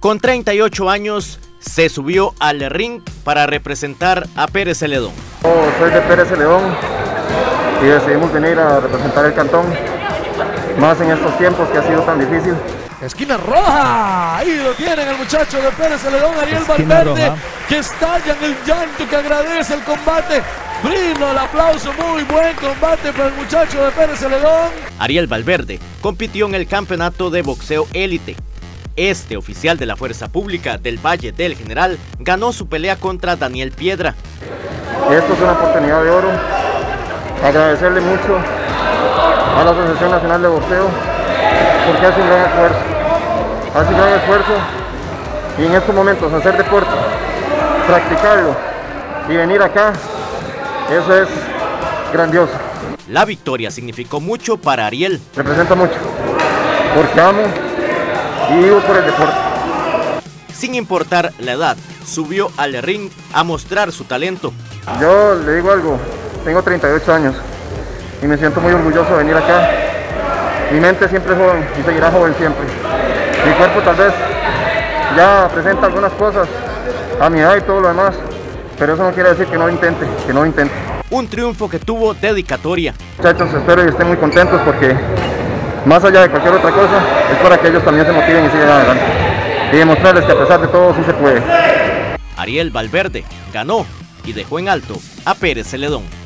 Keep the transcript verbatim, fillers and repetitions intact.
Con treinta y ocho años, se subió al ring para representar a Pérez Celedón. Yo soy de Pérez Celedón y decidimos venir a representar el cantón, más en estos tiempos que ha sido tan difícil. Esquina roja, ahí lo tienen el muchacho de Pérez Celedón, Ariel Esquina Valverde, roja. que estalla en el llanto, que agradece el combate. Brindo el aplauso, muy buen combate para el muchacho de Pérez Celedón. Ariel Valverde compitió en el campeonato de boxeo élite. Este oficial de la Fuerza Pública del Valle del General ganó su pelea contra Daniel Piedra. Esto es una oportunidad de oro. Agradecerle mucho a la Asociación Nacional de Boxeo porque hace un gran esfuerzo. Hace un gran esfuerzo y en estos momentos hacer deporte, practicarlo y venir acá, eso es grandioso. La victoria significó mucho para Ariel. Representa mucho porque amo y vivo por el deporte. Sin importar la edad, subió al ring a mostrar su talento. Yo le digo algo, tengo treinta y ocho años y me siento muy orgulloso de venir acá. Mi mente siempre es joven y seguirá joven siempre. Mi cuerpo tal vez ya presenta algunas cosas a mi edad y todo lo demás, pero eso no quiere decir que no intente, que no intente. Un triunfo que tuvo dedicatoria. Muchachos, espero y estén muy contentos porque más allá de cualquier otra cosa, es para que ellos también se motiven y sigan adelante. Y demostrarles que a pesar de todo sí se puede. Ariel Valverde ganó y dejó en alto a Pérez Celedón.